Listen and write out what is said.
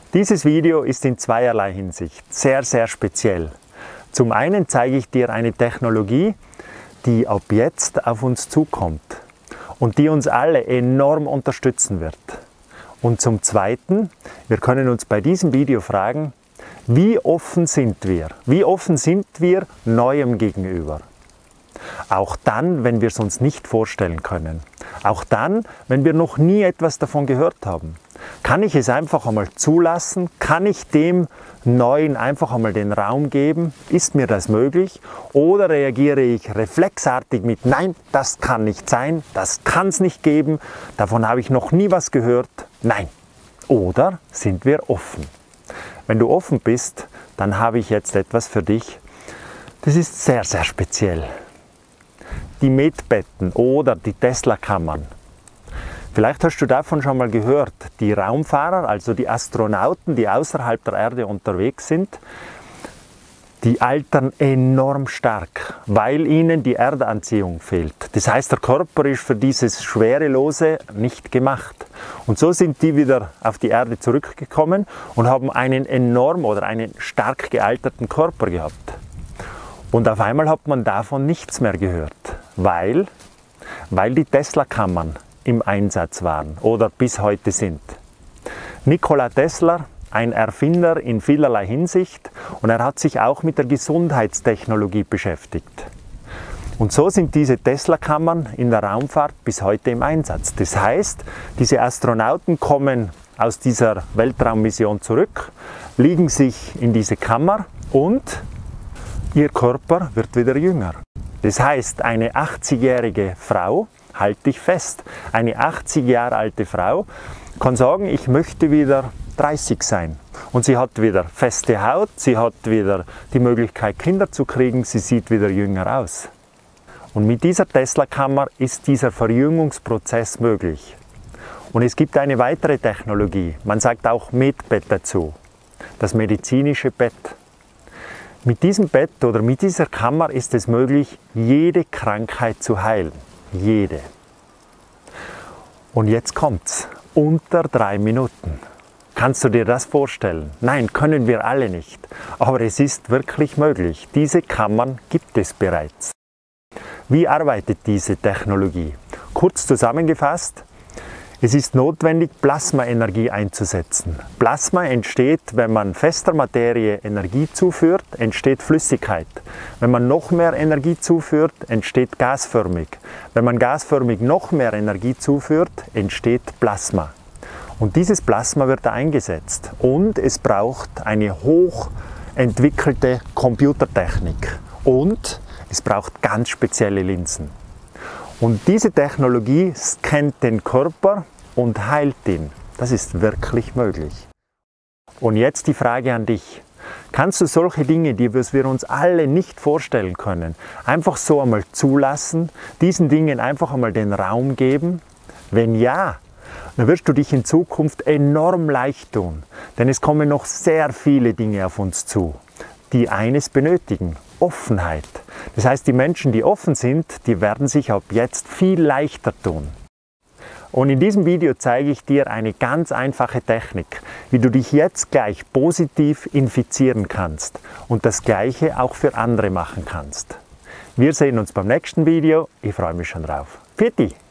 Dieses Video ist in zweierlei Hinsicht sehr, sehr speziell. Zum einen zeige ich dir eine Technologie, die ab jetzt auf uns zukommt und die uns alle enorm unterstützen wird. Und zum Zweiten, wir können uns bei diesem Video fragen, wie offen sind wir? Wie offen sind wir Neuem gegenüber? Auch dann, wenn wir es uns nicht vorstellen können. Auch dann, wenn wir noch nie etwas davon gehört haben. Kann ich es einfach einmal zulassen? Kann ich dem Neuen einfach einmal den Raum geben? Ist mir das möglich? Oder reagiere ich reflexartig mit Nein, das kann nicht sein, das kann es nicht geben, davon habe ich noch nie was gehört? Nein. Oder sind wir offen? Wenn du offen bist, dann habe ich jetzt etwas für dich. Das ist sehr, sehr speziell. Die Medbetten oder die Tesla-Kammern. Vielleicht hast du davon schon mal gehört. Die Raumfahrer, also die Astronauten, die außerhalb der Erde unterwegs sind, die altern enorm stark, weil ihnen die Erdanziehung fehlt. Das heißt, der Körper ist für dieses Schwerelose nicht gemacht. Und so sind die wieder auf die Erde zurückgekommen und haben einen enorm oder einen stark gealterten Körper gehabt. Und auf einmal hat man davon nichts mehr gehört, weil die Tesla-Kammern im Einsatz waren oder bis heute sind. Nikola Tesla, ein Erfinder in vielerlei Hinsicht, und er hat sich auch mit der Gesundheitstechnologie beschäftigt. Und so sind diese Tesla-Kammern in der Raumfahrt bis heute im Einsatz. Das heißt, diese Astronauten kommen aus dieser Weltraummission zurück, legen sich in diese Kammer und ihr Körper wird wieder jünger. Das heißt, eine 80-jährige Frau, halt dich fest, eine 80 Jahre alte Frau kann sagen, ich möchte wieder 30 sein. Und sie hat wieder feste Haut, sie hat wieder die Möglichkeit, Kinder zu kriegen, sie sieht wieder jünger aus. Und mit dieser Tesla-Kammer ist dieser Verjüngungsprozess möglich. Und es gibt eine weitere Technologie, man sagt auch Medbett dazu, das medizinische Bett. Mit diesem Bett oder mit dieser Kammer ist es möglich, jede Krankheit zu heilen. Jede. Und jetzt kommt's. Unter 3 Minuten. Kannst du dir das vorstellen? Nein, können wir alle nicht. Aber es ist wirklich möglich. Diese Kammern gibt es bereits. Wie arbeitet diese Technologie? Kurz zusammengefasst, es ist notwendig, Plasmaenergie einzusetzen. Plasma entsteht, wenn man fester Materie Energie zuführt, entsteht Flüssigkeit. Wenn man noch mehr Energie zuführt, entsteht gasförmig. Wenn man gasförmig noch mehr Energie zuführt, entsteht Plasma. Und dieses Plasma wird da eingesetzt. Und es braucht eine hochentwickelte Computertechnik. Und es braucht ganz spezielle Linsen. Und diese Technologie scannt den Körper und heilt ihn. Das ist wirklich möglich. Und jetzt die Frage an dich. Kannst du solche Dinge, die wir uns alle nicht vorstellen können, einfach so einmal zulassen, diesen Dingen einfach einmal den Raum geben? Wenn ja, dann wirst du dich in Zukunft enorm leicht tun. Denn es kommen noch sehr viele Dinge auf uns zu, die eines benötigen: Offenheit. Das heißt, die Menschen, die offen sind, die werden sich ab jetzt viel leichter tun. Und in diesem Video zeige ich dir eine ganz einfache Technik, wie du dich jetzt gleich positiv infizieren kannst und das Gleiche auch für andere machen kannst. Wir sehen uns beim nächsten Video. Ich freue mich schon drauf. Pfiat.